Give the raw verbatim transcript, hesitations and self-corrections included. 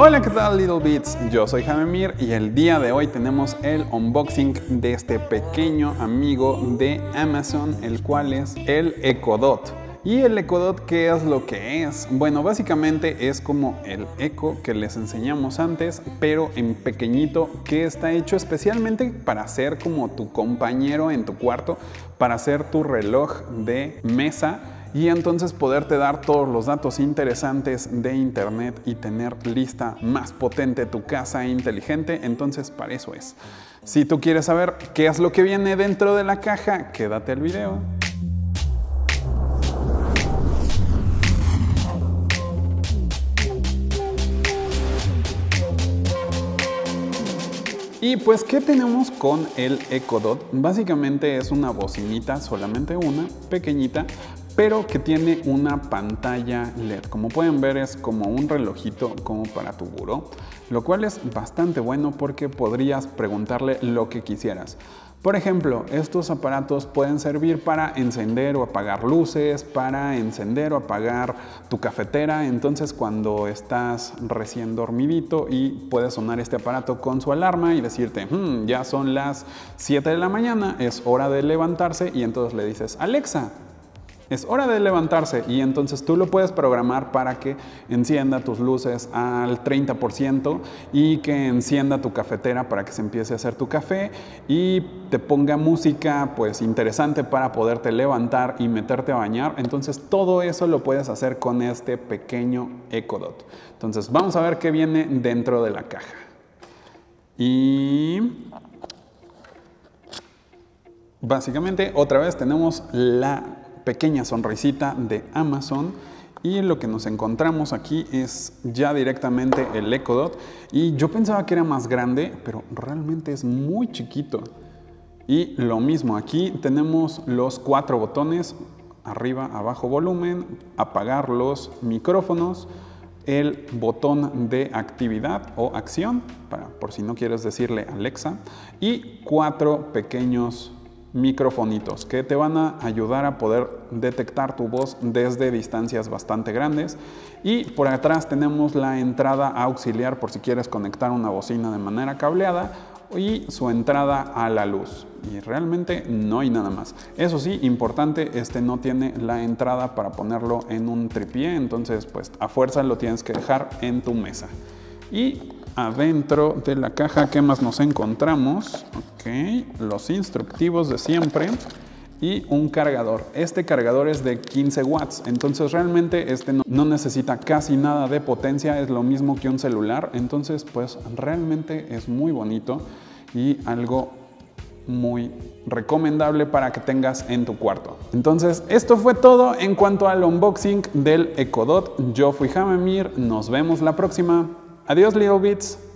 Hola, ¿qué tal Little Bits? Yo soy Jamemir y el día de hoy tenemos el unboxing de este pequeño amigo de Amazon, el cual es el Echo Dot. ¿Y el Echo Dot qué es lo que es? Bueno, básicamente es como el Echo que les enseñamos antes, pero en pequeñito, que está hecho especialmente para ser como tu compañero en tu cuarto, para ser tu reloj de mesa y entonces poderte dar todos los datos interesantes de internet y tener lista más potente tu casa inteligente. Entonces para eso es. Si tú quieres saber qué es lo que viene dentro de la caja, quédate al video. Y pues, ¿qué tenemos con el Echo Dot? Básicamente es una bocinita, solamente una, pequeñita, pero que tiene una pantalla L E D. Como pueden ver, es como un relojito como para tu buró, lo cual es bastante bueno porque podrías preguntarle lo que quisieras. Por ejemplo, estos aparatos pueden servir para encender o apagar luces, para encender o apagar tu cafetera. Entonces, cuando estás recién dormidito y puede sonar este aparato con su alarma y decirte, hmm, ya son las siete de la mañana, es hora de levantarse, y entonces le dices, Alexa, es hora de levantarse, y entonces tú lo puedes programar para que encienda tus luces al treinta por ciento y que encienda tu cafetera para que se empiece a hacer tu café y te ponga música pues interesante para poderte levantar y meterte a bañar. Entonces todo eso lo puedes hacer con este pequeño Echo Dot. Entonces vamos a ver qué viene dentro de la caja. Y básicamente otra vez tenemos la pequeña sonrisita de Amazon, y lo que nos encontramos aquí es ya directamente el Echo Dot. Y yo pensaba que era más grande, pero realmente es muy chiquito. Y lo mismo, aquí tenemos los cuatro botones: arriba, abajo, volumen, apagar los micrófonos, el botón de actividad o acción, para, por si no quieres decirle Alexa, y cuatro pequeños microfonitos que te van a ayudar a poder detectar tu voz desde distancias bastante grandes. Y por atrás tenemos la entrada auxiliar por si quieres conectar una bocina de manera cableada, y su entrada a la luz. Y realmente no hay nada más. Eso sí, importante, este no tiene la entrada para ponerlo en un tripié, entonces pues a fuerza lo tienes que dejar en tu mesa. Y adentro de la caja, ¿qué más nos encontramos? Ok, los instructivos de siempre y un cargador. Este cargador es de quince watts, entonces realmente este no, no necesita casi nada de potencia, es lo mismo que un celular. Entonces pues realmente es muy bonito y algo muy recomendable para que tengas en tu cuarto. Entonces esto fue todo en cuanto al unboxing del Echo Dot. Yo fui Jamemir, nos vemos la próxima. Adiós, Little Bits.